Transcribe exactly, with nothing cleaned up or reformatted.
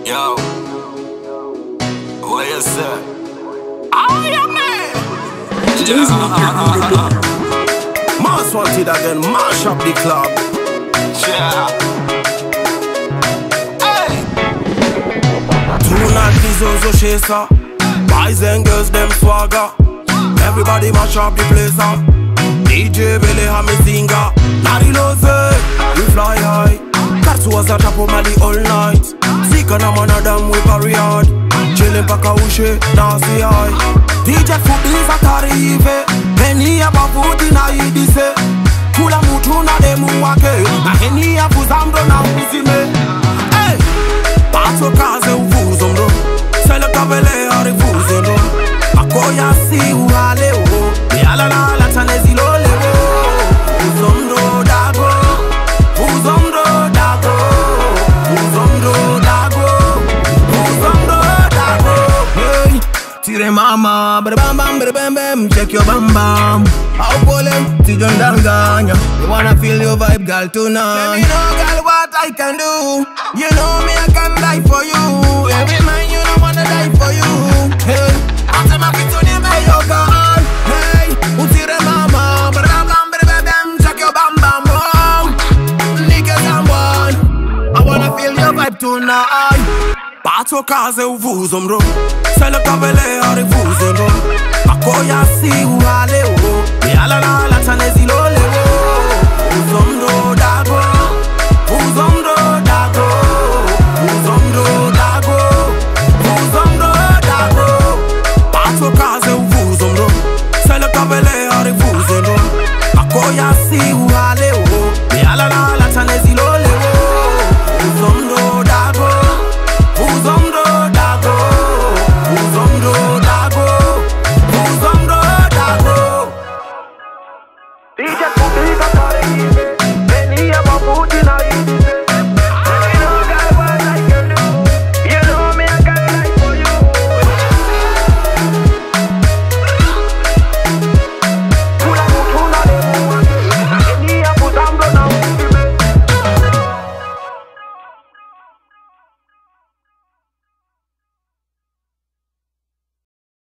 Yo, what you say? Oh, yeah, man. Yeah. Most wanted again, mash up the club. Yeah. Hey. Tonight is also chaser. Boys and girls, them swagger. Everybody mash up the place up. D J Billy have me singer. Larry knows it, we fly high. That's was a top of Mali all night. Seek on a man of them we parry hard. Chillin' paka ushe, nasty high. D J Footlies a tarive. Penny a bafoot in a yidise. Kula mutu na demu wake. Na heni a fuzamdo na uzime. Hey! Pato kaze uvuzomdo. Sele kabele a refuzendo. Akoya si uhale o. Yala la la tanezi lole o. Uzomdo dago. Uzomdo dago. Uzomdo dago. Uzomdo dago. Hey, tire mama, bada bam bam, bada bam bam, check your bam bam. How polem, tijon danganya. You wanna feel your vibe, girl, tonight. Let me know, girl, what I can do. You know me, I can die for you. Every man, you don't wanna die for you. Hey, I'm my feet on your back, your girl. Hey, tire mama, bada bam bam, bada bam bam, check your bam bam bam. Niggas and one, I wanna feel your vibe tonight. Pato kaze uvuzomro. Sele kabele a refuzendo. Akoya si uhale o. Yala la la tanezi lole o. Uzomdo dago. Uzomdo